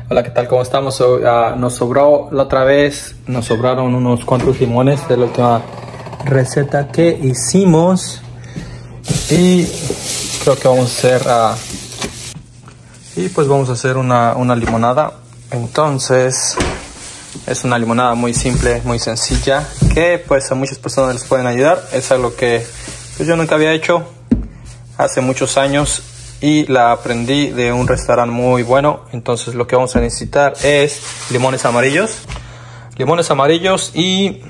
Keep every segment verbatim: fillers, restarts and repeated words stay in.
Hola, ¿qué tal? ¿Cómo estamos? So, uh, nos sobró la otra vez, nos sobraron unos cuantos limones de la última receta que hicimos y creo que vamos a hacer uh, y pues vamos a hacer una, una limonada. Entonces es una limonada muy simple, muy sencilla, que pues a muchas personas les pueden ayudar. Es algo que pues, yo nunca había hecho hace muchos años y la aprendí de un restaurante muy bueno. Entonces lo que vamos a necesitar es limones amarillos, limones amarillos y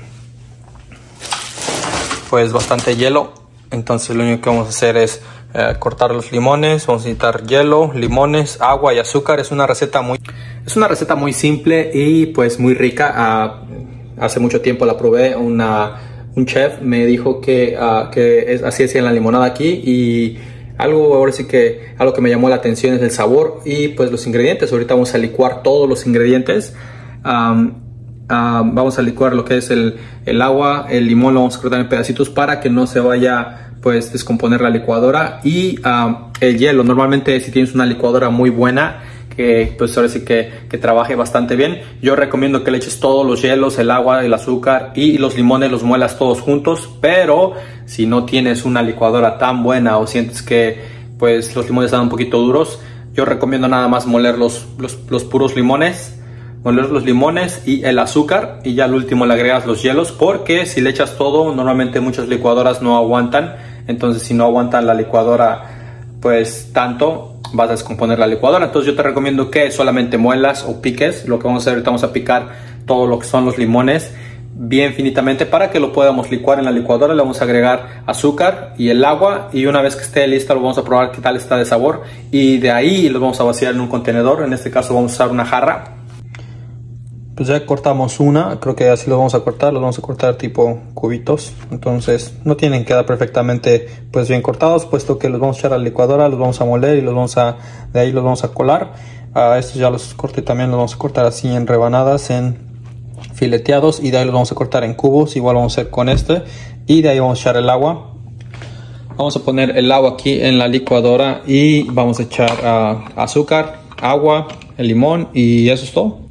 pues bastante hielo. Entonces lo único que vamos a hacer es eh, cortar los limones. Vamos a necesitar hielo, limones, agua y azúcar. Es una receta muy, es una receta muy simple y pues muy rica. Uh, hace mucho tiempo la probé. Una, un chef me dijo que, uh, que es, así hacían la limonada aquí y algo ahora sí que algo que me llamó la atención es el sabor y pues los ingredientes. Ahorita vamos a licuar todos los ingredientes. Um, Uh, vamos a licuar lo que es el, el agua, el limón lo vamos a cortar en pedacitos para que no se vaya pues descomponer la licuadora, y uh, el hielo. Normalmente si tienes una licuadora muy buena que pues ahora sí que, que trabaje bastante bien, yo recomiendo que le eches todos los hielos, el agua, el azúcar y los limones, los muelas todos juntos. Pero si no tienes una licuadora tan buena o sientes que pues los limones están un poquito duros, yo recomiendo nada más moler los, los, los puros limones, moler los limones y el azúcar, y ya al último le agregas los hielos, porque si le echas todo, normalmente muchas licuadoras no aguantan. Entonces si no aguanta la licuadora pues tanto, vas a descomponer la licuadora. Entonces yo te recomiendo que solamente muelas o piques. Lo que vamos a hacer ahorita, vamos a picar todo lo que son los limones bien finitamente para que lo podamos licuar en la licuadora. Le vamos a agregar azúcar y el agua, y una vez que esté lista lo vamos a probar qué tal está de sabor, y de ahí lo vamos a vaciar en un contenedor. En este caso vamos a usar una jarra. Pues ya cortamos una, creo que así lo vamos a cortar, los vamos a cortar tipo cubitos. Entonces no tienen que quedar perfectamente pues bien cortados, puesto que los vamos a echar a la licuadora, los vamos a moler y los vamos a, de ahí los vamos a colar. A estos ya los corté también, los vamos a cortar así en rebanadas, en fileteados, y de ahí los vamos a cortar en cubos. Igual vamos a hacer con este, y de ahí vamos a echar el agua. Vamos a poner el agua aquí en la licuadora y vamos a echar uh, azúcar, agua, el limón, y eso es todo.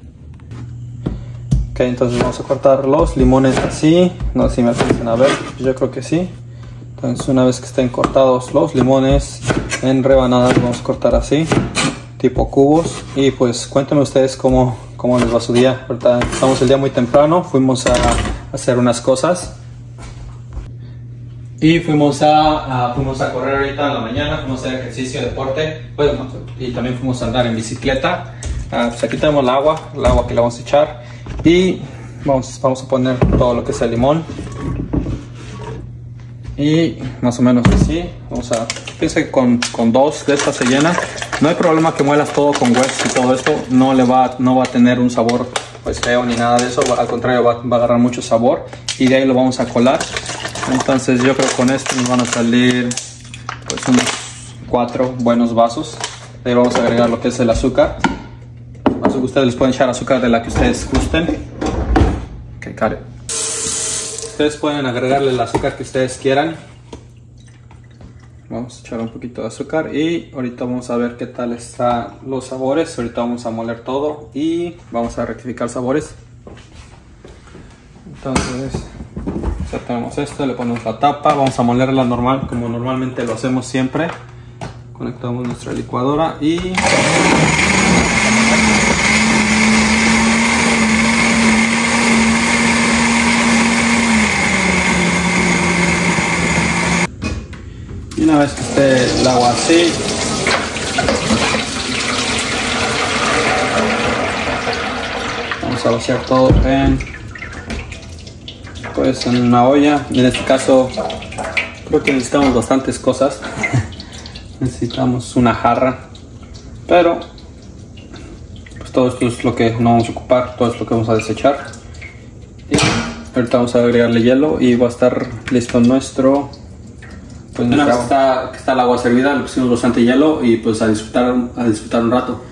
Ok, entonces vamos a cortar los limones así. No sé si me alcanzan a ver, yo creo que sí. Entonces una vez que estén cortados los limones en rebanadas, vamos a cortar así, tipo cubos. Y pues cuéntenme ustedes cómo, cómo les va su día. Ahorita estamos el día muy temprano, fuimos a hacer unas cosas. Y fuimos a, a, fuimos a correr ahorita en la mañana, fuimos a hacer ejercicio, deporte, pues, y también fuimos a andar en bicicleta. Uh, pues aquí tenemos el agua, el agua que le vamos a echar, y vamos, vamos a poner todo lo que es el limón. Y más o menos así, vamos a, piensa que con, con dos de estas se llena. No hay problema que muelas todo con huesos y todo esto, no le va, no va a tener un sabor pues feo ni nada de eso, al contrario va, va a agarrar mucho sabor, y de ahí lo vamos a colar. Entonces yo creo que con esto nos van a salir pues unos cuatro buenos vasos. De ahí vamos a agregar lo que es el azúcar. Ustedes les pueden echar azúcar de la que ustedes gusten. Okay, got it. Ustedes pueden agregarle el azúcar que ustedes quieran. Vamos a echar un poquito de azúcar y ahorita vamos a ver qué tal están los sabores. Ahorita vamos a moler todo y vamos a rectificar sabores. Entonces ya tenemos esto, le ponemos la tapa, vamos a molerla normal, como normalmente lo hacemos siempre. Conectamos nuestra licuadora y Y una vez que esté el agua así, vamos a vaciar todo en, pues, en una olla. En este caso creo que necesitamos bastantes cosas. Necesitamos una jarra, pero pues todo esto es lo que no vamos a ocupar, todo es lo que vamos a desechar. Y ahorita vamos a agregarle hielo y va a estar listo nuestro. Pues una vez que está, que está el agua servida, le pusimos bastante hielo y pues a disfrutar, a disfrutar un rato.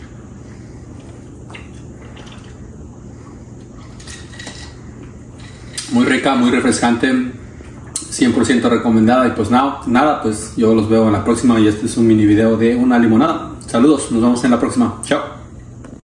Muy rica, muy refrescante, cien por ciento recomendada. Y pues nada, nada, pues yo los veo en la próxima, y este es un mini video de una limonada. Saludos, nos vemos en la próxima. Chao.